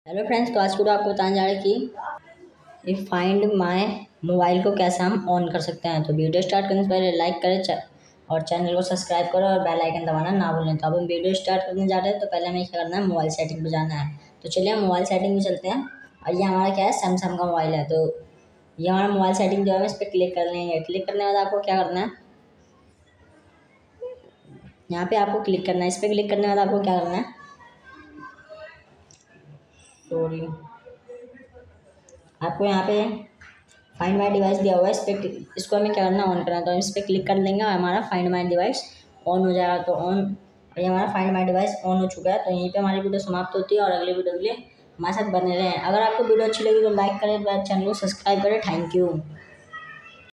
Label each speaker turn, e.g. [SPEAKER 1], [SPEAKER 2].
[SPEAKER 1] Hello friends, तो आज को आपको बताने जा रहे हैं कि फाइंड माय मोबाइल को कैसे हम ऑन कर सकते हैं। तो वीडियो स्टार्ट करने से पहले लाइक करें और चैनल को सब्सक्राइब करें और बेल आइकन दबाना ना भूलें। तो अब हम वीडियो स्टार्ट करने जा रहे हैं। तो पहले हमें क्या करना है, मोबाइल सेटिंग पे जाना है। तो चलिए हम मोबाइल सेटिंग में चलते हैं। और ये हमारा क्या है, सैमसंग का मोबाइल है। तो ये हमारा मोबाइल सेटिंग जो है, इस पर क्लिक कर लेंगे। क्लिक करने के बाद आपको क्या करना है, यहाँ पे आपको क्लिक करना है। इस पर क्लिक करने के बाद आपको क्या करना है, सॉरी, आपको यहाँ पे फाइंड माई डिवाइस दिया हुआ है। इसको हमें क्या करना है, ऑन करना है। तो हम इस पर क्लिक कर लेंगे और हमारा फाइंड माई डिवाइस ऑन हो जाएगा। तो ये हमारा फाइंड माई डिवाइस ऑन हो चुका है। तो यहीं पे हमारी वीडियो समाप्त होती है और अगले वीडियो के लिए हमारे साथ बने रहें। अगर आपको वीडियो अच्छी लगी तो लाइक करें, चैनल को सब्सक्राइब करें। Thank you.